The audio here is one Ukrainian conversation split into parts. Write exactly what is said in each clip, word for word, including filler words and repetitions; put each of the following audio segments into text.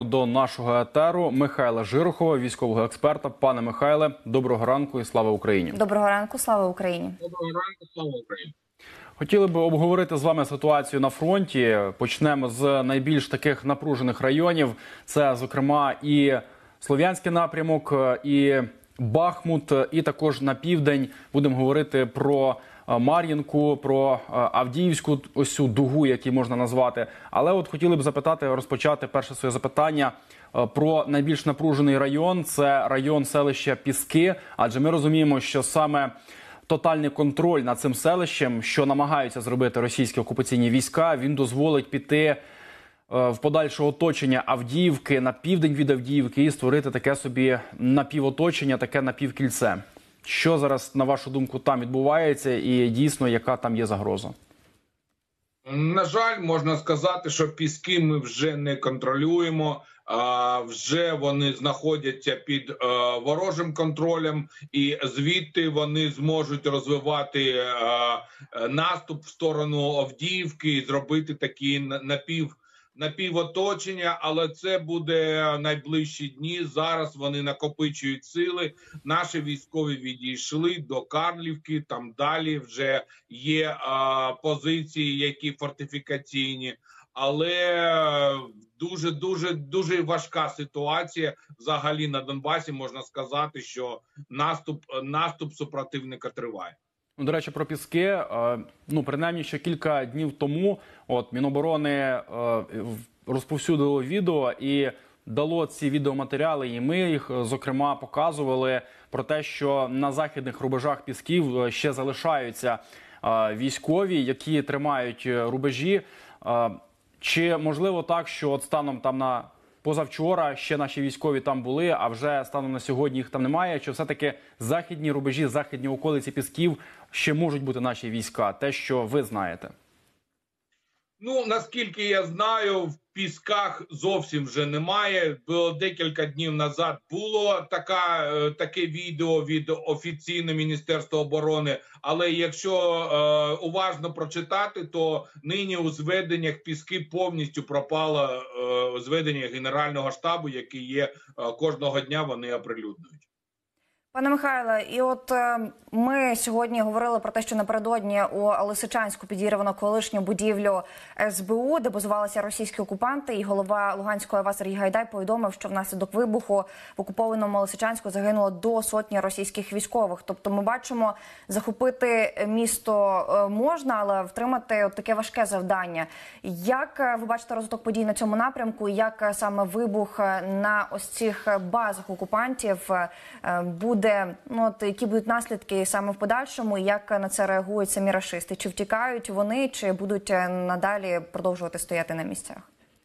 До нашого етеру Михайла Жирохова, військового експерта. Пане Михайле, доброго ранку і слава Україні. Доброго ранку, слава Україні. Доброго ранку, слава Україні. Хотіли б обговорити з вами ситуацію на фронті. Почнемо з найбільш таких напружених районів. Це, зокрема, і Слов'янський напрямок, і Бахмут, і також на південь будемо говорити про Мар'їнку, про Авдіївську ось цю дугу, яку можна назвати. Але от хотіли б запитати, розпочати перше своє запитання про найбільш напружений район. Це район селища Піски, адже ми розуміємо, що саме тотальний контроль над цим селищем, що намагаються зробити російські окупаційні війська, він дозволить піти в подальше оточення Авдіївки, на південь від Авдіївки і створити таке собі напівоточення, таке напівкільце. Що зараз, на вашу думку, там відбувається і дійсно, яка там є загроза? На жаль, можна сказати, що Піски ми вже не контролюємо. А вже вони знаходяться під е, ворожим контролем, і звідти вони зможуть розвивати е, наступ в сторону Авдіївки і зробити такі напів напівоточення, але це буде найближчі дні. Зараз вони накопичують сили. Наші військові відійшли до Карлівки, там далі вже є е, позиції, які фортифікаційні. Але дуже-дуже дуже важка ситуація взагалі на Донбасі. Можна сказати, що наступ, наступ супротивника триває. Ну, до речі, про Піски, ну, принаймні, ще кілька днів тому от Міноборони розповсюдило відео і дало ці відеоматеріали, і ми їх, зокрема, показували про те, що на західних рубежах Пісків ще залишаються військові, які тримають рубежі. Чи можливо так, що от станом там на позавчора ще наші військові там були, а вже станом на сьогодні їх там немає? Чи все-таки західні рубежі, західні околиці Пісків ще можуть бути наші війська? Те, що ви знаєте. Ну, наскільки я знаю, в Пісках зовсім вже немає. Було декілька днів назад було така, таке відео від офіційного Міністерства оборони, але якщо е, уважно прочитати, то нині у зведеннях Піски повністю пропало е, зведення Генерального штабу, яке є е, кожного дня, вони оприлюднюють. Пане Михайле, і от ми сьогодні говорили про те, що напередодні у Лисичанську підірвано колишню будівлю ес бе у, де базувалися російські окупанти, і голова Луганської ОВА Сергій Гайдай повідомив, що внаслідок вибуху в окупованому Лисичанську загинуло до сотні російських військових. Тобто ми бачимо, захопити місто можна, але втримати от таке важке завдання. Як ви бачите розвиток подій на цьому напрямку, і як саме вибух на ось цих базах окупантів буде, ну, от, які будуть наслідки саме в подальшому, і як на це реагують самі рашисти? Чи втікають вони, чи будуть надалі продовжувати стояти на місцях?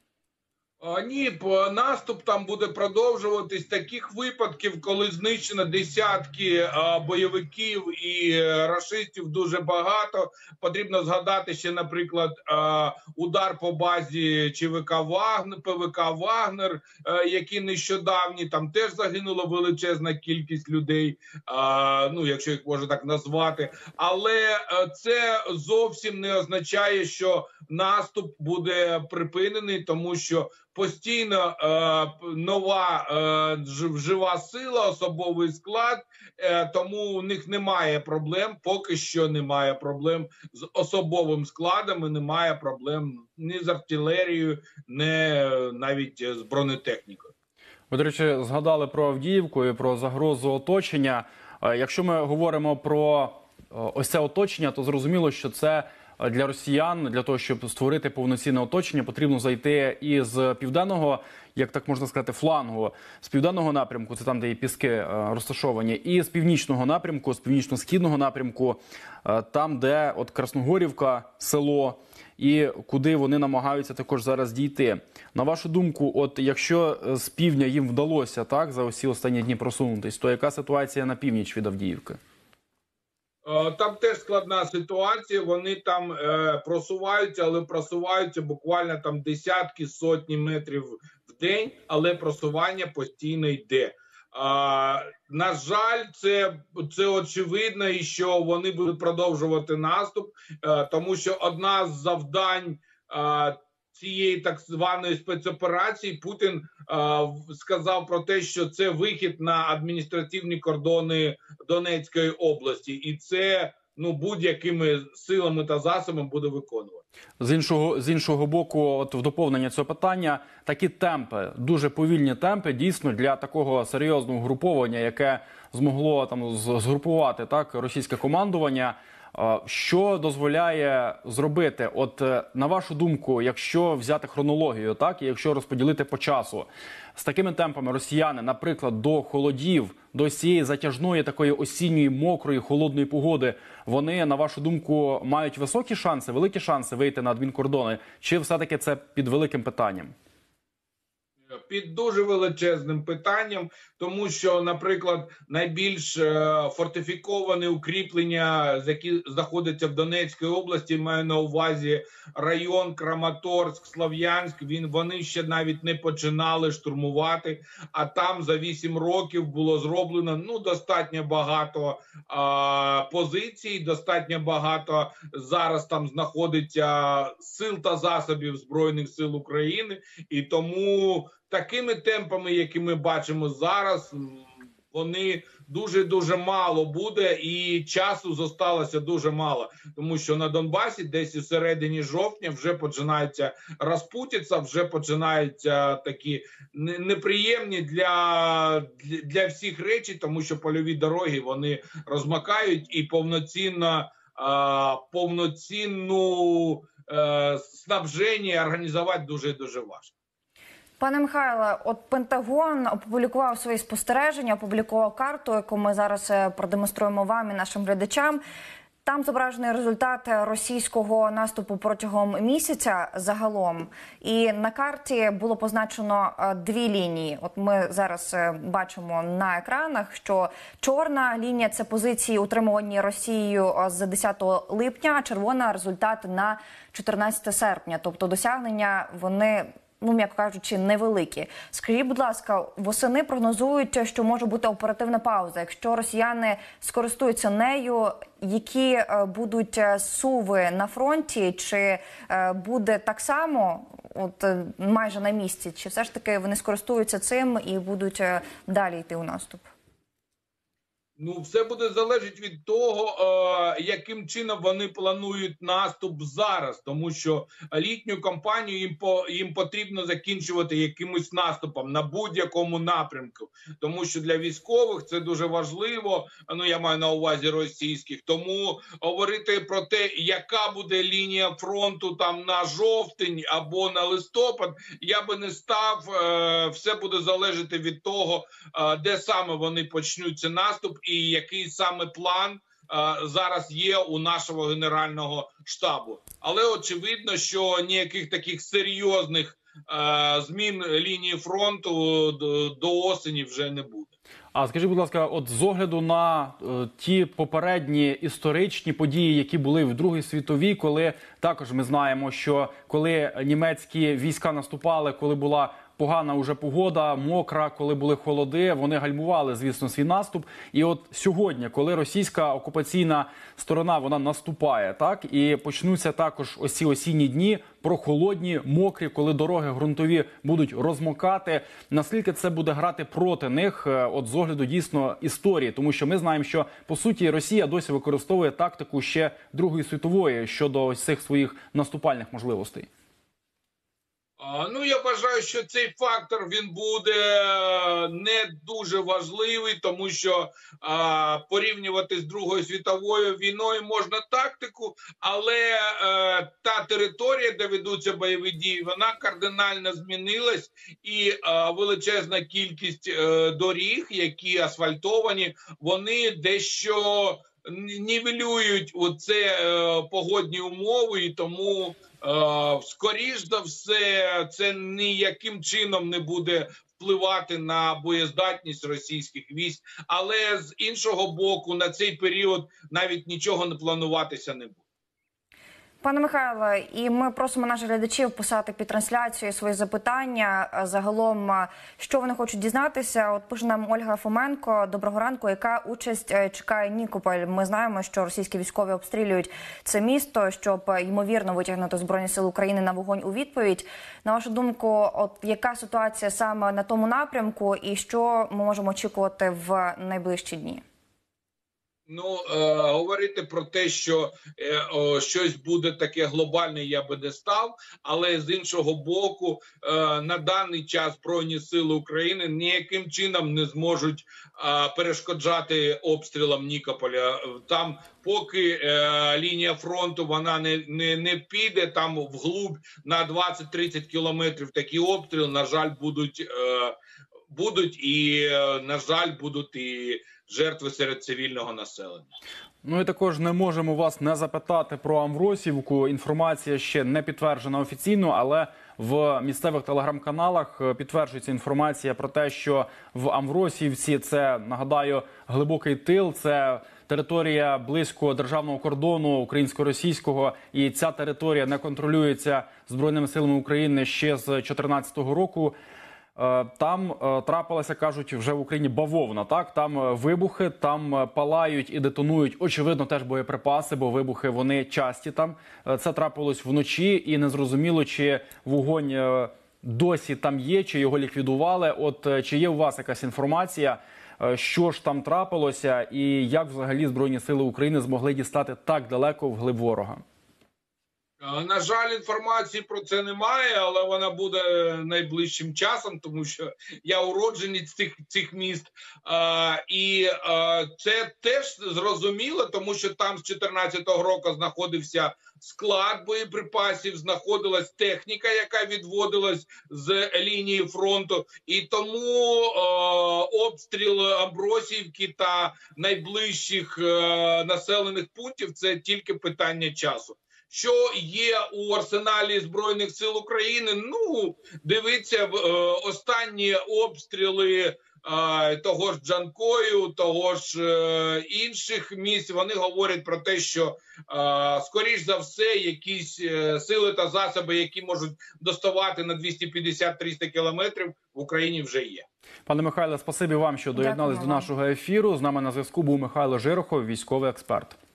Ні, наступ там буде продовжуватись. Таких випадків, коли знищено десятки а, бойовиків і рашистів, дуже багато. Потрібно згадати ще, наприклад, а, удар по базі ЧВК Вагнер, ПВК Вагнер, а, які нещодавні, там теж загинула величезна кількість людей, а, ну, якщо їх можна так назвати. Але а, це зовсім не означає, що наступ буде припинений, тому що постійно е, нова е, жива сила, особовий склад, е, тому у них немає проблем, поки що немає проблем з особовим складом і немає проблем ні з артилерією, ні навіть з бронетехнікою. Ви, до речі, згадали про Авдіївку і про загрозу оточення. Якщо ми говоримо про ось це оточення, то зрозуміло, що це для росіян, для того, щоб створити повноцінне оточення, потрібно зайти із південного, як так можна сказати, флангу, з південного напрямку, це там, де і Піски розташовані, і з північного напрямку, з північно-східного напрямку, там, де от Красногорівка, село, і куди вони намагаються також зараз дійти. На вашу думку, от якщо з півдня їм вдалося так за усі останні дні просунутись, то яка ситуація на північ від Авдіївки? Там теж складна ситуація, вони там е, просуваються, але просуваються буквально там десятки, сотні метрів в день, але просування постійно йде. А, на жаль, це, це очевидно, і що вони будуть продовжувати наступ, е, тому що одна з завдань е, цієї так званої спецоперації Путін а, сказав про те, що це вихід на адміністративні кордони Донецької області, і це ну будь-якими силами та засобами буде виконувати. З іншого, з іншого боку, от в доповнення цього питання, такі темпи, дуже повільні темпи, дійсно, для такого серйозного груповання, яке змогло там згрупувати так російське командування, що дозволяє зробити, от на вашу думку, якщо взяти хронологію, так, і якщо розподілити по часу, з такими темпами росіяни, наприклад, до холодів, до цієї затяжної такої осінньої, мокрої, холодної погоди, вони, на вашу думку, мають високі шанси, великі шанси вийти на адмінкордони? Чи все-таки це під великим питанням? Під дуже величезним питанням, тому що, наприклад, найбільш фортифіковані укріплення, які знаходяться в Донецькій області, маю на увазі район Краматорськ, Слов'янськ, він, вони ще навіть не починали штурмувати, а там за вісім років було зроблено ну, достатньо багато а, позицій, достатньо багато зараз там знаходиться сил та засобів Збройних сил України, і тому такими темпами, які ми бачимо зараз, вони дуже-дуже мало буде, і часу зосталося дуже мало. Тому що на Донбасі десь у середині жовтня вже починається розпутіться, вже починаються такі неприємні для, для всіх речі, тому що польові дороги, вони розмакають і повноцінно, повноцінну снабження організувати дуже-дуже важко. Пане Михайле, от Пентагон опублікував свої спостереження, опублікував карту, яку ми зараз продемонструємо вам і нашим глядачам. Там зображений результат російського наступу протягом місяця загалом. І на карті було позначено дві лінії. От ми зараз бачимо на екранах, що чорна лінія – це позиції, утримувані Росією з десятого липня, а червона – результат на чотирнадцяте серпня. Тобто досягнення вони, ну, м'яко кажучи, невеликі. Скажіть, будь ласка, восени прогнозують, що може бути оперативна пауза. Якщо росіяни скористуються нею, які будуть суви на фронті, чи буде так само, от майже на місці, чи все ж таки вони скористуються цим і будуть далі йти у наступ? Ну, все буде залежати від того, е, яким чином вони планують наступ зараз, тому що літню кампанію їм, по, їм потрібно закінчувати якимось наступом на будь-якому напрямку, тому що для військових це дуже важливо, ну я маю на увазі російських, тому говорити про те, яка буде лінія фронту там на жовтень або на листопад, я би не став, е, все буде залежати від того, е, де саме вони почнуть цей наступ, і який саме план а, зараз є у нашого Генерального штабу. Але очевидно, що ніяких таких серйозних а, змін лінії фронту до, до осені вже не буде. А скажіть, будь ласка, от з огляду на е, ті попередні історичні події, які були в Другій світовій, коли також ми знаємо, що коли німецькі війська наступали, коли була погана уже погода, мокра, коли були холоди, вони гальмували, звісно, свій наступ. І от сьогодні, коли російська окупаційна сторона, вона наступає, так, і почнуться також ось ці осінні дні, прохолодні, мокрі, коли дороги ґрунтові будуть розмокати, наскільки це буде грати проти них, от з огляду дійсно історії, тому що ми знаємо, що по суті Росія досі використовує тактику ще Другої світової щодо ось цих своїх наступальних можливостей. Ну, я вважаю, що цей фактор, він буде не дуже важливий, тому що а, порівнювати з Другою світовою війною можна тактику, але а, та територія, де ведуться бойові дії, вона кардинально змінилась, і а, величезна кількість а, доріг, які асфальтовані, вони дещо нівелюють оце е, погодні умови, і тому е, скоріш за все це ніяким чином не буде впливати на боєздатність російських військ, але з іншого боку на цей період навіть нічого не плануватися не буде. Пане Михайле, і ми просимо наших глядачів писати під трансляцією свої запитання. Загалом, що вони хочуть дізнатися. От пише нам Ольга Фоменко. Доброго ранку. Яка участь чекає Нікополь? Ми знаємо, що російські військові обстрілюють це місто, щоб ймовірно витягнути Збройні Сили України на вогонь у відповідь. На вашу думку, от яка ситуація саме на тому напрямку і що ми можемо очікувати в найближчі дні? Ну, е, говорити про те, що е, о, щось буде таке глобальне, я би не став, але з іншого боку, е, на даний час Збройні Сили України ніяким чином не зможуть е, перешкоджати обстрілам Нікополя. Там, поки е, лінія фронту вона не, не, не піде, там вглубь на двадцять-тридцять кілометрів такі обстріли, на жаль, будуть, е, будуть і, е, на жаль, будуть і жертви серед цивільного населення. Ну і також не можемо вас не запитати про Амвросівку. Інформація ще не підтверджена офіційно, але в місцевих телеграм-каналах підтверджується інформація про те, що в Амвросівці, це, нагадаю, глибокий тил, це територія близько державного кордону українсько-російського, і ця територія не контролюється Збройними силами України ще з дві тисячі чотирнадцятого року. Там трапилася, кажуть, вже в Україні бавовна, так? Там вибухи, там палають і детонують, очевидно, теж боєприпаси, бо вибухи, вони часті там. Це трапилось вночі і незрозуміло, чи вогонь досі там є, чи його ліквідували. От чи є у вас якась інформація, що ж там трапилося і як взагалі Збройні Сили України змогли дістати так далеко вглиб ворога? На жаль, інформації про це немає, але вона буде найближчим часом, тому що я уродженець цих, цих міст. А, і а, це теж зрозуміло, тому що там з дві тисячі чотирнадцятого року знаходився склад боєприпасів, знаходилась техніка, яка відводилась з лінії фронту. І тому а, обстріл Амбросіївки та найближчих а, населених пунктів – це тільки питання часу. Що є у арсеналі Збройних сил України? Ну, дивіться, е, останні обстріли е, того ж Джанкою, того ж е, інших місць, вони говорять про те, що, е, скоріш за все, якісь е, сили та засоби, які можуть доставати на двісті п'ятдесят - триста кілометрів, в Україні вже є. Пане Михайле, спасибі вам, що доєднались до нашого ефіру. З нами на зв'язку був Михайло Жирохов, військовий експерт.